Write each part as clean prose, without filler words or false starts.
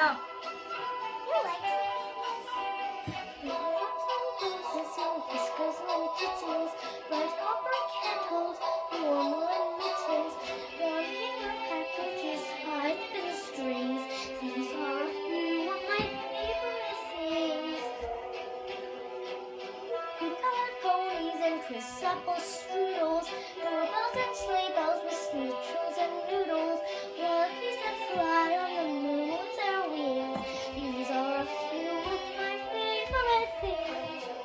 nào. Whiskers and kittens, bright copper candles, warm woolen mittens, brown paper packages, tied in strings. These are a few of my favorite things. Pink-colored ponies and chrysaple strudels, doorbells and sleigh bells with snitches and noodles, monkeys that fly on the moon with their wings. These are a few of my favorite things.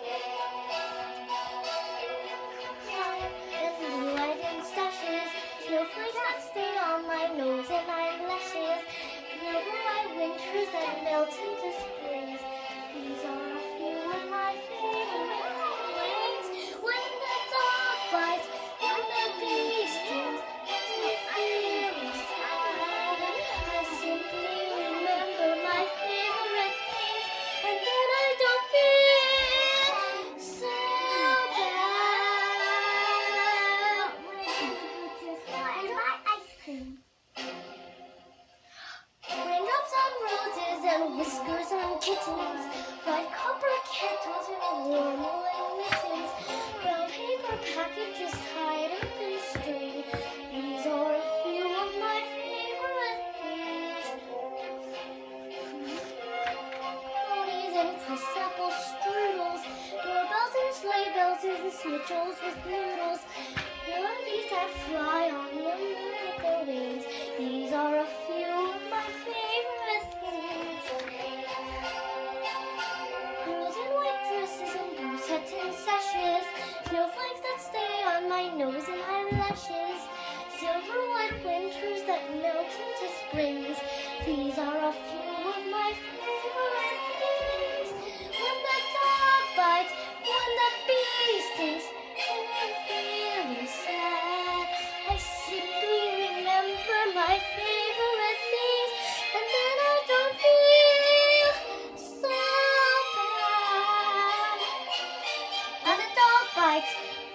Snowflakes that stay on my nose and eyelashes, yellow white winters that melt into springs. These are a few of my favorite things. When the dog bites, when the bee stings, and I feel sad, I simply remember my favorite things, and then I don't feel so bad. Raindrops on roses and whiskers on kittens, bright copper kettles and warm woolen mittens, brown paper packages tied up in string. These are a few of my favorite things. Ponies and chrysaple strudels, doorbells and sleigh bells and snitchels with noodles, monkeys that fly on the moon with their wings. These are a few of my favorite things. Girls in white dresses and blue satin sashes, snowflakes that stay on my nose and eyelashes, silver white winters that melt into springs. These are a few of my favorite things. When the dog bites, when the bee stings, and I'm feeling sad, I simply remember my favorite things, and then I don't feel so bad. When the dog bites,